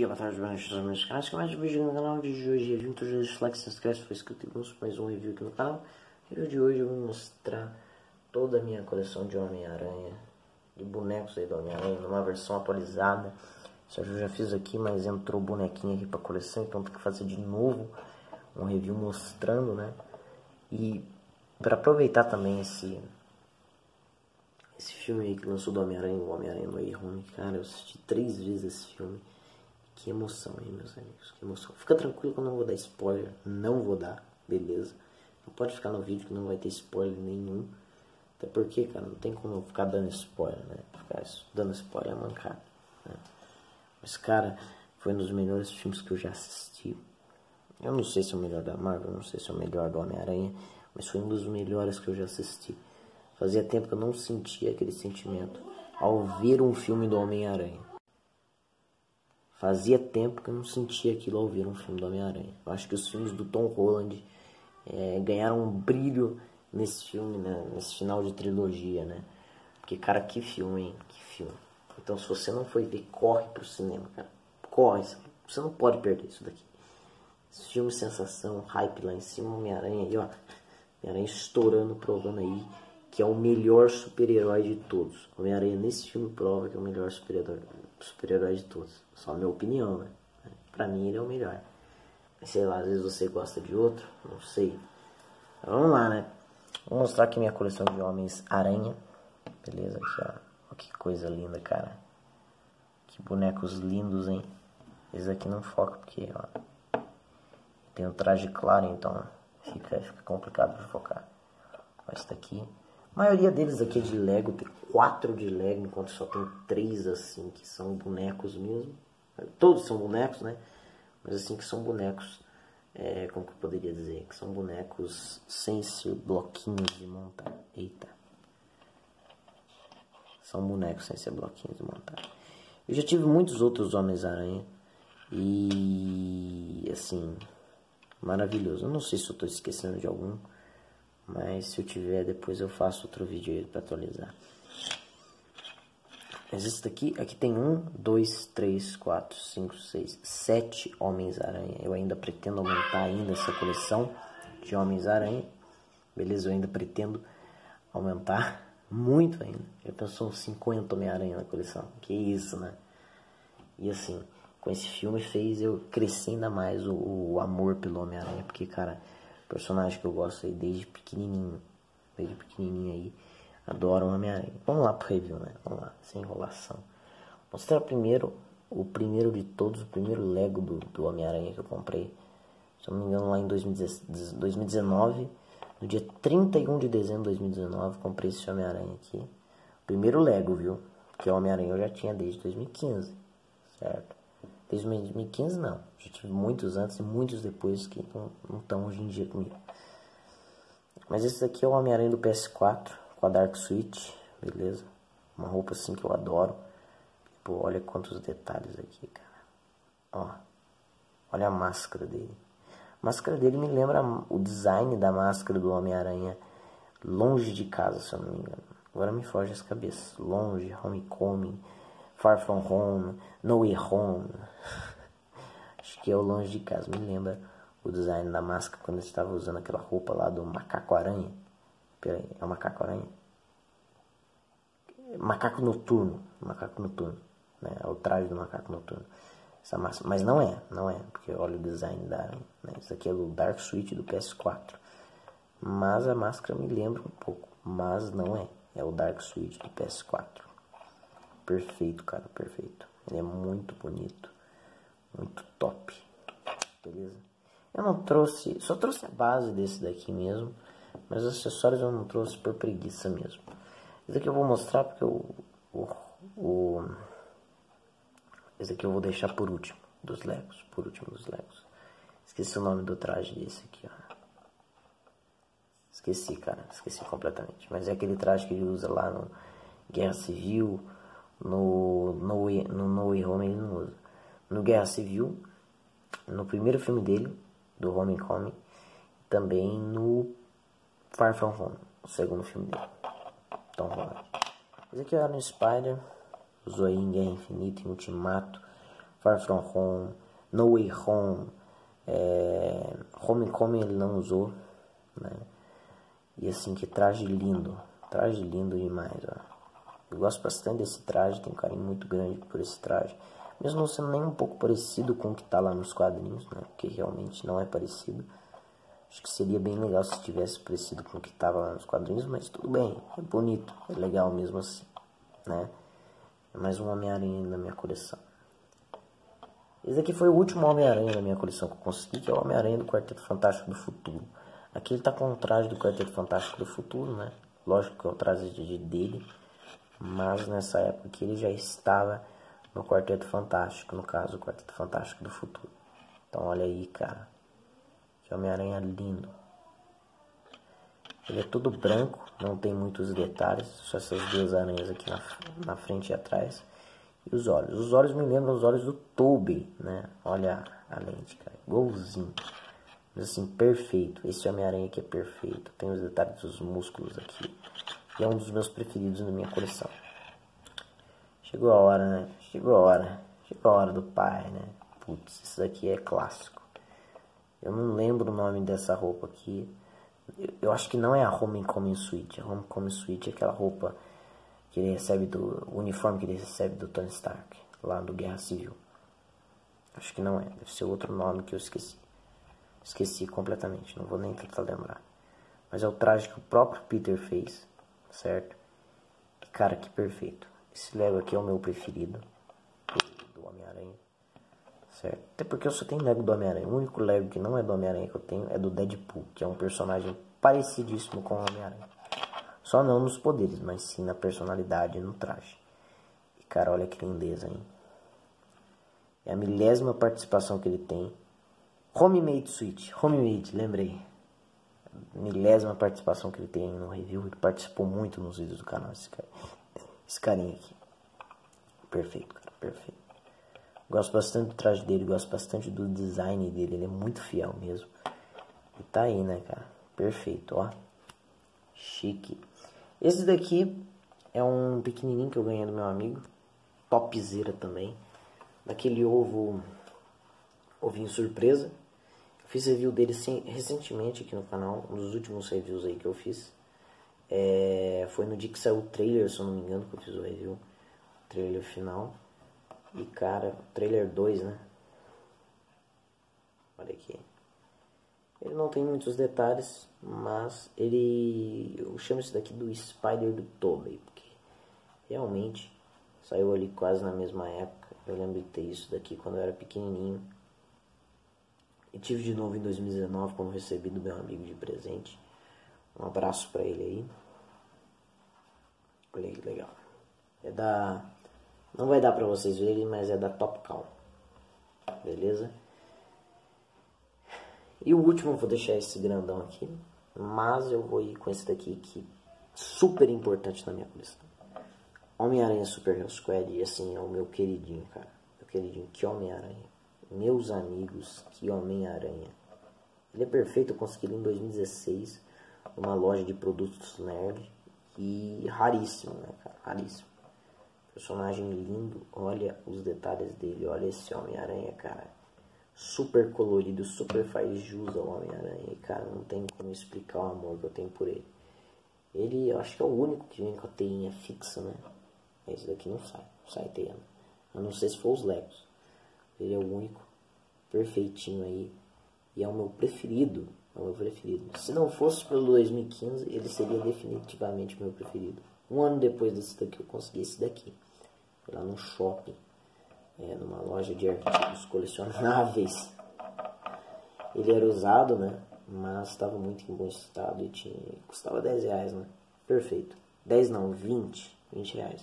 boa tarde, boa noite, meus canais, que mais um vídeo no canal. O vídeo de hoje é 20 de like, se inscreve, se for inscrito e mais um review aqui no canal. No vídeo de hoje eu vou mostrar toda a minha coleção de Homem-Aranha, de bonecos aí do Homem-Aranha, numa versão atualizada. Isso eu já fiz aqui, mas entrou bonequinho aqui pra coleção, então tem que fazer de novo um review mostrando, né? E para aproveitar também esse filme aí que lançou do Homem-Aranha, o Homem-Aranha No Way Home, cara, eu assisti 3 vezes esse filme. Que emoção, hein, meus amigos, que emoção. Fica tranquilo que eu não vou dar spoiler, não vou dar, beleza? Não pode ficar no vídeo que não vai ter spoiler nenhum. Até porque, cara, não tem como eu ficar dando spoiler, né? Ficar dando spoiler é mancada, né? Mas, cara, foi um dos melhores filmes que eu já assisti. Eu não sei se é o melhor da Marvel, não sei se é o melhor do Homem-Aranha, mas foi um dos melhores que eu já assisti. Fazia tempo que eu não sentia aquele sentimento ao ver um filme do Homem-Aranha. Fazia tempo que eu não sentia aquilo ao ver um filme do Homem-Aranha. Eu acho que os filmes do Tom Holland ganharam um brilho nesse filme, né? Nesse final de trilogia, né? Porque, cara, que filme, hein? Que filme. Então, se você não foi ver, corre pro cinema, cara. Corre, você não pode perder isso daqui. Esse filme, sensação, hype lá em cima, Homem-Aranha aí, ó. Homem-Aranha estourando, provando aí que é o melhor super-herói de todos. Homem-Aranha nesse filme prova que é o melhor super-herói de todos. Só a minha opinião, né? Pra mim ele é o melhor. Mas sei lá, às vezes você gosta de outro, não sei. Então, vamos lá, né? Vou mostrar aqui minha coleção de Homens-Aranha. Beleza? Aqui, ó. Olha que coisa linda, cara. Que bonecos lindos, hein? Esse aqui não foca porque, ó, tem um traje claro, então fica complicado de focar. Esse daqui, a maioria deles aqui é de Lego, tem 4 de Lego, enquanto só tem 3 assim, que são bonecos mesmo. Todos são bonecos, né? Mas assim, que são bonecos, como que eu poderia dizer? Que são bonecos sem ser bloquinhos de montar. Eita. São bonecos sem ser bloquinhos de montar. Eu já tive muitos outros Homens-Aranha. E, assim, maravilhoso. Eu não sei se eu estou esquecendo de algum. Mas se eu tiver, depois eu faço outro vídeo aí pra atualizar. Mas esse daqui, aqui tem 1, 2, 3, 4, 5, 6, 7 Homens-Aranha. Eu ainda pretendo aumentar ainda essa coleção de Homens-Aranha. Beleza? Eu ainda pretendo aumentar muito ainda. Já pensou uns 50 Homem-Aranha na coleção? Que isso, né? E assim, com esse filme fez eu crescer ainda mais o amor pelo Homem-Aranha. Porque, cara, personagem que eu gosto aí desde pequenininho. Desde pequenininho aí. Adoro o Homem-Aranha. Vamos lá pro review, né? Vamos lá, sem enrolação. Vou mostrar primeiro, o primeiro de todos, o primeiro Lego do Homem-Aranha que eu comprei. Se eu não me engano, lá em 2019. No dia 31 de dezembro de 2019, comprei esse Homem-Aranha aqui. Primeiro Lego, viu? Porque o Homem-Aranha eu já tinha desde 2015. Certo? Desde 2015 não. Já tive muitos antes e muitos depois que não estão hoje em dia comigo. Mas esse aqui é o Homem-Aranha do PS4 com a Dark Suite, beleza? Uma roupa assim que eu adoro. Pô, olha quantos detalhes aqui, cara. Ó, olha a máscara dele. A máscara dele me lembra o design da máscara do Homem-Aranha Longe de Casa, se eu não me engano. Agora me foge as cabeças. Longe, Homecoming, Far From Home, No Way Home. Acho que é o Longe de Casa. Me lembra o design da máscara quando ele estava usando aquela roupa lá do Macaco-Aranha. Peraí, é o Macaco-Aranha? Macaco Noturno. Macaco Noturno, né? É o traje do Macaco Noturno. Essa máscara. Mas não é, porque olha o design da aranha, né? Isso aqui é o Dark Suite do PS4. Mas a máscara me lembra um pouco. Mas não é. É o Dark Suite do PS4. Perfeito, cara, perfeito. Ele é muito bonito. Muito top. Beleza? Eu não trouxe... Só trouxe a base desse daqui mesmo. Mas os acessórios eu não trouxe por preguiça mesmo. Esse aqui eu vou mostrar porque esse aqui eu vou deixar por último dos Legos. Por último dos Legos. Esqueci o nome do traje desse aqui, ó. Esqueci, cara. Esqueci completamente. Mas é aquele traje que ele usa lá no Guerra Civil. No Way Home ele não usa. No Guerra Civil. No primeiro filme dele. Do Homecoming. Também no Far From Home. O segundo filme dele. Tom Holland. Esse aqui é o Iron Spider. Usou aí em Guerra Infinita, em Ultimato. Far From Home, No Way Home, Homecoming ele não usou, né? E assim, que traje lindo demais, ó. Eu gosto bastante desse traje, tenho um carinho muito grande por esse traje. Mesmo não sendo nem um pouco parecido com o que tá lá nos quadrinhos, né? Porque realmente não é parecido. Acho que seria bem legal se tivesse parecido com o que tava lá nos quadrinhos, mas tudo bem, é bonito, é legal mesmo assim, né? É mais um Homem-Aranha na minha coleção. Esse aqui foi o último Homem-Aranha da minha coleção que eu consegui, que é o Homem-Aranha do Quarteto Fantástico do Futuro. Aqui ele tá com o traje do Quarteto Fantástico do Futuro, né? Lógico que é o traje dele, mas nessa época que ele já estava no Quarteto Fantástico, no caso, o Quarteto Fantástico do Futuro. Então olha aí, cara. Que Homem-Aranha lindo. Ele é todo branco, não tem muitos detalhes, só essas duas aranhas aqui na frente e atrás. E os olhos. Os olhos me lembram os olhos do Tobey, né? Olha a lente, cara. Igualzinho. Mas assim, perfeito. Esse Homem-Aranha aqui é perfeito. Tem os detalhes dos músculos aqui. E é um dos meus preferidos na minha coleção. Chegou a hora, né? Chegou a hora. Chegou a hora do pai, né? Putz, isso daqui é clássico. Eu não lembro o nome dessa roupa aqui. Eu acho que não é a Homecoming Suite. A Homecoming Suite é aquela roupa que ele recebe o uniforme que ele recebe do Tony Stark, lá do Guerra Civil. Acho que não é. Deve ser outro nome que eu esqueci. Esqueci completamente. Não vou nem tentar lembrar. Mas é o traje que o próprio Peter fez. Certo? E, cara, que perfeito. Esse Lego aqui é o meu preferido. Do Homem-Aranha. Certo? Até porque eu só tenho Lego do Homem-Aranha. O único Lego que não é do Homem-Aranha que eu tenho é do Deadpool, que é um personagem parecidíssimo com o Homem-Aranha. Só não nos poderes, mas sim na personalidade e no traje. E cara, olha que lindeza, hein? É a 1000ª participação que ele tem. Homemade Suite. Homemade, lembrei. 1000ª participação que ele tem no review. Ele participou muito nos vídeos do canal, esse carinha aqui. Perfeito, cara, perfeito. Gosto bastante do traje dele, gosto bastante do design dele, ele é muito fiel mesmo. E tá aí, né, cara? Perfeito, ó. Chique. Esse daqui é um pequenininho que eu ganhei do meu amigo. Topzera também. Daquele ovinho surpresa. Eu fiz review dele recentemente aqui no canal. Um dos últimos reviews aí que eu fiz. Foi no dia que saiu o trailer, se eu não me engano, que eu fiz o review. O trailer final. E cara, trailer 2, né? Olha aqui. Ele não tem muitos detalhes, mas eu chamo isso daqui do Spider do Tobey, porque realmente saiu ali quase na mesma época. Eu lembro de ter isso daqui quando eu era pequenininho. E tive de novo em 2019, quando recebi do meu amigo de presente. Um abraço pra ele aí. Olha que legal. É da... Não vai dar pra vocês verem, mas é da Topcal. Beleza? E o último eu vou deixar esse grandão aqui. Mas eu vou ir com esse daqui que é super importante na minha coleção. Homem-Aranha Super Hero Squad. E assim, é o meu queridinho, cara. Meu queridinho, que Homem-Aranha. Meus amigos, que Homem-Aranha. Ele é perfeito, eu consegui ele em 2016. Numa loja de produtos nerd. E raríssimo, né, cara? Raríssimo. Personagem lindo, olha os detalhes dele, olha esse Homem-Aranha, cara. Super colorido, super faz jus ao Homem-Aranha. E, cara, não tem como explicar o amor que eu tenho por ele. Ele, eu acho que é o único que vem com a teinha fixa, né? Esse daqui não sai teia. Eu não sei se for os Legos. Ele é o único, perfeitinho aí. E é o meu preferido, Se não fosse pelo 2015, ele seria definitivamente o meu preferido. Um ano depois desse daqui, eu consegui esse daqui. Fui lá no shopping, numa loja de artigos colecionáveis. Ele era usado, né? Mas estava muito em bom estado e custava 10 reais, né? Perfeito. 10 não, 20 reais.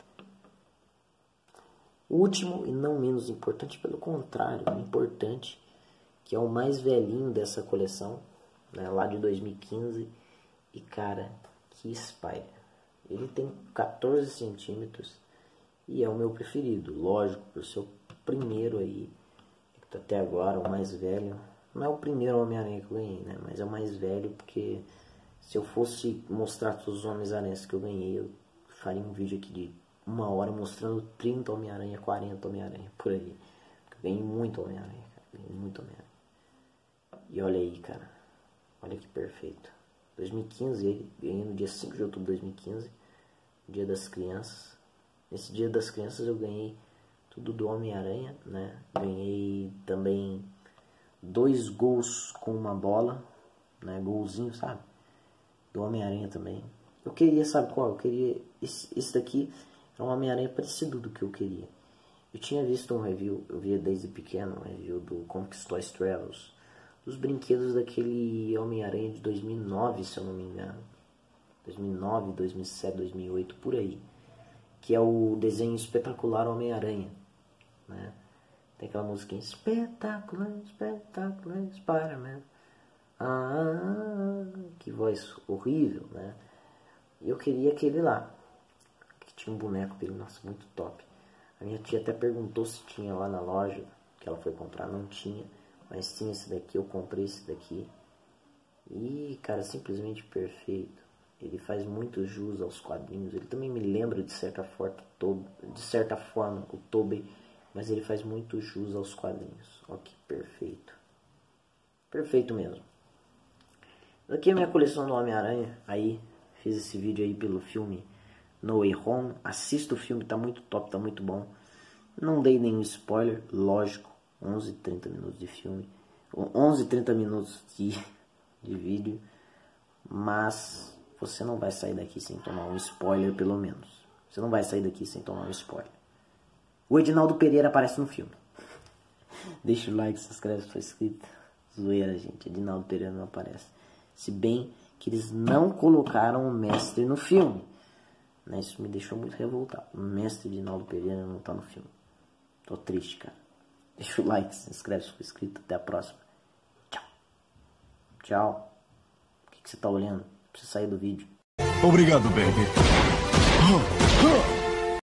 O último e não menos importante, pelo contrário, importante, que é o mais velhinho dessa coleção, né? Lá de 2015. E cara, que Spider. Ele tem 14 centímetros e é o meu preferido. Lógico, por ser o primeiro aí, que tá até agora, o mais velho. Não é o primeiro Homem-Aranha que eu ganhei, né? Mas é o mais velho, porque se eu fosse mostrar todos os Homens-Aranhas que eu ganhei, eu faria um vídeo aqui de 1 hora mostrando 30 Homem-Aranha, 40 Homem-Aranha, por aí. Ganhei muito Homem-Aranha, cara. Ganhei muito Homem-Aranha. E olha aí, cara. Olha que perfeito. 2015, ganhei no dia 5 de outubro de 2015. Dia das Crianças. Nesse Dia das Crianças eu ganhei tudo do Homem-Aranha, né? Ganhei também 2 gols com uma bola, né? Golzinho, sabe? Do Homem-Aranha também. Eu queria, sabe qual? Eu queria... Esse daqui é um Homem-Aranha parecido do que eu queria. Eu tinha visto um review, eu via desde pequeno, um review do Comics Toys Travels, dos brinquedos daquele Homem-Aranha de 2009, se eu não me engano. 2009, 2007, 2008, por aí. Que é o desenho espetacular Homem-Aranha, né? Tem aquela musiquinha espetacular, espetacular, Spider-Man. Que voz horrível, né? E eu queria aquele lá, que tinha um boneco dele, nossa, muito top. A minha tia até perguntou se tinha lá na loja, que ela foi comprar, não tinha. Mas tinha esse daqui, eu comprei esse daqui. E, cara, simplesmente perfeito. Ele faz muito jus aos quadrinhos. Ele também me lembra de certa forma o Tobey, mas ele faz muito jus aos quadrinhos. Olha que perfeito. Perfeito mesmo. Aqui é a minha coleção do Homem-Aranha. Aí, fiz esse vídeo aí pelo filme No Way Home. Assista o filme, tá muito top, tá muito bom. Não dei nenhum spoiler, lógico. 11, 30 minutos de filme. 11, 30 minutos de vídeo. Mas você não vai sair daqui sem tomar um spoiler, pelo menos. Você não vai sair daqui sem tomar um spoiler. O Edinaldo Pereira aparece no filme. Deixa o like, se inscreve se for inscrito. Zoeira, gente. Edinaldo Pereira não aparece. Se bem que eles não colocaram o mestre no filme. Né? Isso me deixou muito revoltado. O mestre Edinaldo Pereira não tá no filme. Tô triste, cara. Deixa o like, se inscreve se for inscrito. Até a próxima. Tchau. Tchau. O que você tá olhando? Pra você sair do vídeo. Obrigado, baby.